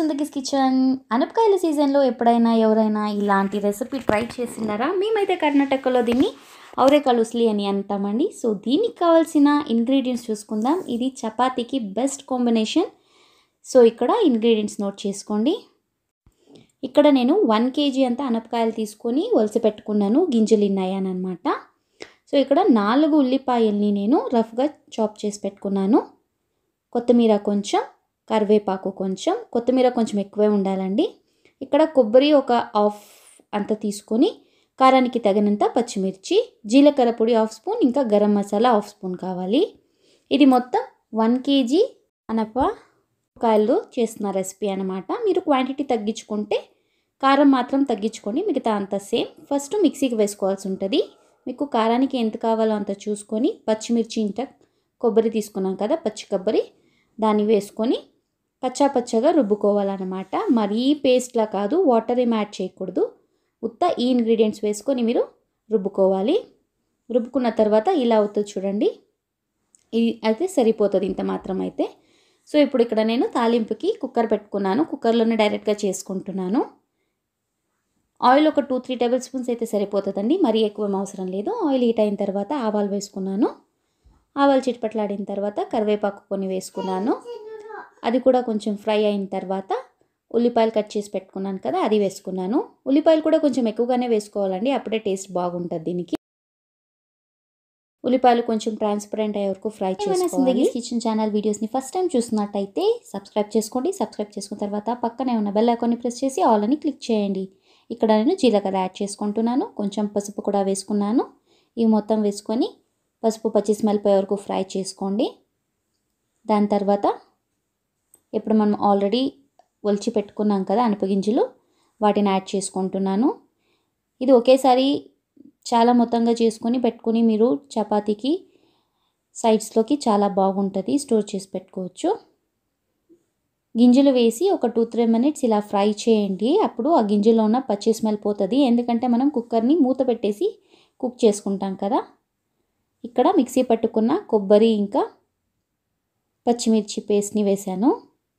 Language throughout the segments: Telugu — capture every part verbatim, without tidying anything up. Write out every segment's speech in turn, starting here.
సిందగిస్ కిచెన్. అనపకాయల సీజన్లో ఎప్పుడైనా ఎవరైనా ఇలాంటి రెసిపీ ట్రై చేసినారా? మేమైతే కర్ణాటకలో దీన్ని అవేరకాలు usli అని అంటామండి. సో దీనికి కావాల్సిన ఇంగ్రీడియంట్స్ చూసుకుందాం. ఇది చపాతీకి బెస్ట్ కాంబినేషన్. సో ఇక్కడ ఇంగ్రీడియంట్స్ నోట్ చేసుకోండి. ఇక్కడ నేను వన్ కేజీ అంతా అనపకాయలు తీసుకొని ఒలిసి పెట్టుకున్నాను, గింజలు ఉన్నాయన్నమాట. సో ఇక్కడ నాలుగు ఉల్లిపాయల్ని నేను రఫ్గా చాప్ చేసి పెట్టుకున్నాను. కొత్తిమీర కొంచెం, కరివేపాకు కొంచెం, కొత్తిమీర కొంచెం ఎక్కువే ఉండాలండి. ఇక్కడ కొబ్బరి ఒక హాఫ్ అంత తీసుకొని, కారానికి తగినంత పచ్చిమిర్చి, జీలకర్ర పొడి హాఫ్ స్పూన్, ఇంకా గరం మసాలా హాఫ్ స్పూన్ కావాలి. ఇది మొత్తం వన్ కేజీ అనపకాయలు చేస్తున్న రెసిపీ అనమాట. మీరు క్వాంటిటీ తగ్గించుకుంటే కారం మాత్రం తగ్గించుకోండి, మిగతా అంతా సేమ్. ఫస్ట్ మిక్సీకి వేసుకోవాల్సి ఉంటుంది. మీకు కారానికి ఎంత కావాలో అంత చూసుకొని, పచ్చిమిర్చి ఇంత కొబ్బరి తీసుకున్నాం కదా, పచ్చి కొబ్బరి, దాన్ని వేసుకొని పచ్చా పచ్చగా రుబ్బుకోవాలన్నమాట. మరీ పేస్ట్లా కాదు, వాటర్ ఏం యాడ్ చేయకూడదు. ఉత్త ఈ ఇంగ్రీడియంట్స్ వేసుకొని మీరు రుబ్బుకోవాలి. రుబ్బుకున్న తర్వాత ఇలా అవుతుంది చూడండి. ఇది అయితే సరిపోతుంది, ఇంత మాత్రం అయితే. సో ఇప్పుడు ఇక్కడ నేను తాలింపుకి కుక్కర్ పెట్టుకున్నాను. కుక్కర్లోనే డైరెక్ట్గా చేసుకుంటున్నాను. ఆయిల్ ఒక టూ త్రీ టేబుల్ స్పూన్స్ అయితే సరిపోతుందండి, మరీ ఎక్కువ అవసరం లేదు. ఆయిల్ హీట్ అయిన తర్వాత ఆవాలు వేసుకున్నాను. ఆవాలు చిట్పట్లాడిన తర్వాత కరివేపాకు కొన్ని వేసుకున్నాను. అది కూడా కొంచెం ఫ్రై అయిన తర్వాత ఉల్లిపాయలు కట్ చేసి పెట్టుకున్నాను కదా, అది వేసుకున్నాను. ఉల్లిపాయలు కూడా కొంచెం ఎక్కువగానే వేసుకోవాలండి, అప్పుడే టేస్ట్ బాగుంటుంది దీనికి. ఉల్లిపాయలు కొంచెం ట్రాన్స్పరెంట్ అయ్యే వరకు ఫ్రై చేసుకోవాలి. సిందగీస్ కిచెన్ ఛానల్ వీడియోస్ని ఫస్ట్ టైం చూస్తున్నట్టయితే సబ్స్క్రైబ్ చేసుకోండి. సబ్స్క్రైబ్ చేసుకున్న తర్వాత పక్కనే ఉన్న బెల్ ఐకాన్ని ప్రెస్ చేసి ఆల్ అని క్లిక్ చేయండి. ఇక్కడ నేను జీలకర్ర యాడ్ చేసుకుంటున్నాను, కొంచెం పసుపు కూడా వేసుకున్నాను. ఇవి మొత్తం వేసుకొని పసుపు పచ్చి స్మెల్ పోయే వరకు ఫ్రై చేసుకోండి. దాని తర్వాత ఇప్పుడు మనం ఆల్రెడీ ఒలిచి పెట్టుకున్నాం కదా అనపగింజలు, వాటిని యాడ్ చేసుకుంటున్నాను. ఇది ఒకేసారి చాలా మొత్తంగా చేసుకొని పెట్టుకుని మీరు చపాతీకి సైడ్స్లోకి చాలా బాగుంటుంది, స్టోర్ చేసి పెట్టుకోవచ్చు. గింజలు వేసి ఒక టూ త్రీ మినిట్స్ ఇలా ఫ్రై చేయండి. అప్పుడు ఆ గింజలో ఉన్న పచ్చి స్మెల్ పోతుంది. ఎందుకంటే మనం కుక్కర్ని మూత పెట్టేసి కుక్ చేసుకుంటాం కదా. ఇక్కడ మిక్సీ పట్టుకున్న కొబ్బరి ఇంకా పచ్చిమిర్చి పేస్ట్ని వేసాను.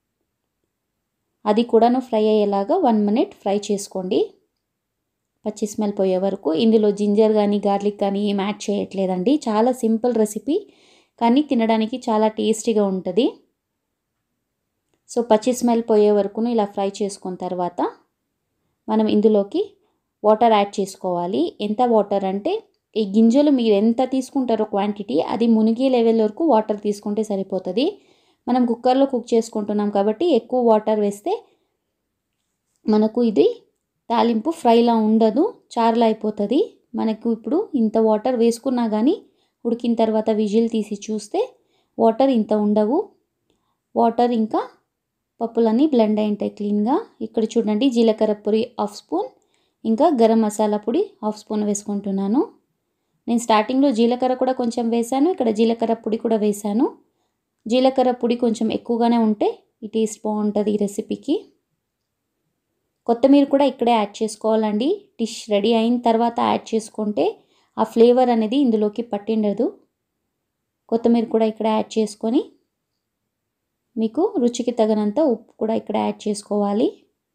అది కూడాను ఫ్రై అయ్యేలాగా వన్ మినిట్ ఫ్రై చేసుకోండి, పచ్చి స్మెల్ పోయే వరకు. ఇందులో జింజర్ కానీ గార్లిక్ కానీ ఏం యాడ్ చేయట్లేదండి. చాలా సింపుల్ రెసిపీ, కానీ తినడానికి చాలా టేస్టీగా ఉంటుంది. సో పచ్చి స్మెల్ పోయే వరకును ఇలా ఫ్రై చేసుకున్న తర్వాత మనం ఇందులోకి వాటర్ యాడ్ చేసుకోవాలి. ఎంత వాటర్ అంటే, ఈ గింజలు మీరు ఎంత తీసుకుంటారో క్వాంటిటీ, అది మునిగే లెవెల్ వరకు వాటర్ తీసుకుంటే సరిపోతుంది. మనం కుక్కర్లో కుక్ చేసుకుంటున్నాం కాబట్టి ఎక్కువ వాటర్ వేస్తే మనకు ఇది తాలింపు ఫ్రైలా ఉండదు, చారులా అయిపోతుంది. మనకు ఇప్పుడు ఇంత వాటర్ వేసుకున్నా కానీ ఉడికిన తర్వాత విజిల్ తీసి చూస్తే వాటర్ ఇంత ఉండవు. వాటర్ ఇంకా పప్పులన్నీ బ్లెండ్ అయి ఉంటాయి క్లీన్గా. ఇక్కడ చూడండి, జీలకర్ర పొడి హాఫ్ స్పూన్, ఇంకా గరం మసాలా పొడి హాఫ్ స్పూన్ వేసుకుంటున్నాను. నేను స్టార్టింగ్లో జీలకర్ర కూడా కొంచెం వేసాను, ఇక్కడ జీలకర్ర పొడి కూడా వేసాను. జీలకర్ర పొడి కొంచెం ఎక్కువగానే ఉంటే ఈ టేస్ట్ బాగుంటుంది ఈ రెసిపీకి. కొత్తిమీర కూడా ఇక్కడే యాడ్ చేసుకోవాలండి. డిష్ రెడీ అయిన తర్వాత యాడ్ చేసుకుంటే ఆ ఫ్లేవర్ అనేది ఇందులోకి పట్టిండదు. కొత్తిమీర కూడా ఇక్కడ యాడ్ చేసుకొని మీకు రుచికి తగినంత ఉప్పు కూడా ఇక్కడ యాడ్ చేసుకోవాలి.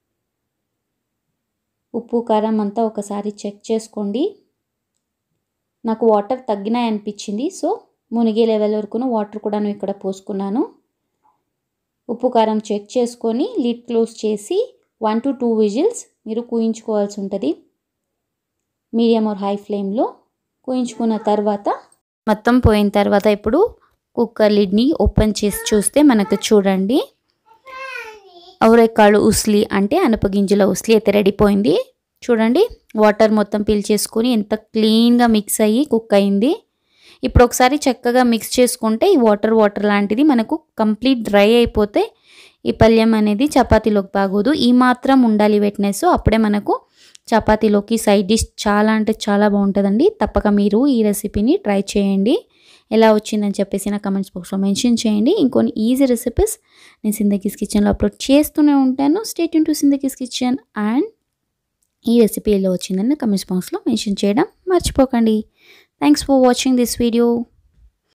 ఉప్పు కారం అంతా ఒకసారి చెక్ చేసుకోండి. నాకు వాటర్ తగ్గినాయి అనిపించింది, సో మునిగే లెవెల్ వరకును వాటర్ కూడా ఇక్కడ పోసుకున్నాను. ఉప్పు కారం చెక్ చేసుకొని లిడ్ క్లోజ్ చేసి వన్ టు టూ విజిల్స్ మీరు కూయించుకోవాల్సి ఉంటుంది. మీడియం ఆర్ హై ఫ్లేమ్లో కూయించుకున్న తర్వాత మొత్తం పోయిన తర్వాత ఇప్పుడు కుక్కర్ లిడ్ని ఓపెన్ చేసి చూస్తే మనకు చూడండి, అవేరకాలు usli అంటే అనపగింజల usli అయితే రెడీపోయింది. చూడండి, వాటర్ మొత్తం పీల్చేసుకొని ఎంత క్లీన్గా మిక్స్ అయ్యి కుక్ అయింది. ఇప్పుడు ఒకసారి చక్కగా మిక్స్ చేసుకుంటే ఈ వాటర్ వాటర్ లాంటిది మనకు కంప్లీట్ డ్రై అయిపోతే ఈ పల్యం అనేది చపాతీలోకి బాగోదు. ఈ మాత్రం ఉండాలి వెట్నెస్, అప్పుడే మనకు చపాతీలోకి సైడ్ డిష్ చాలా అంటే చాలా బాగుంటుందండి. తప్పక మీరు ఈ రెసిపీని ట్రై చేయండి. ఎలా వచ్చిందని చెప్పేసి నా కమెంట్స్ బాక్స్లో మెన్షన్ చేయండి. ఇంకొన్ని ఈజీ రెసిపీస్ నేను సిందగీస్ కిచెన్లో అప్లోడ్ చేస్తూనే ఉంటాను. Stay tune to Zindagi's kitchen. And ఈ రెసిపీ ఎలా వచ్చిందని కమెంట్స్ బాక్స్లో మెన్షన్ చేయడం మర్చిపోకండి. Thanks for watching this video.